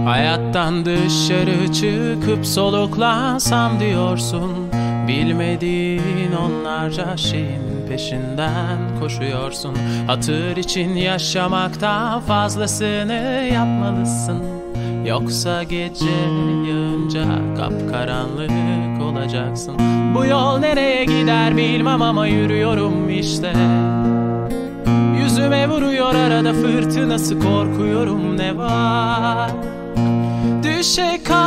Hayattan dışarı çıkıp soluklansam diyorsun. Bilmediğin onlarca şeyin peşinden koşuyorsun. Hatır için yaşamaktan fazlasını yapmalısın. Yoksa gece yağınca kapkaranlık olacaksın. Bu yol nereye gider bilmem ama yürüyorum işte. Yüzüme vuruyor arada fırtınası, korkuyorum ne var? Düşe kal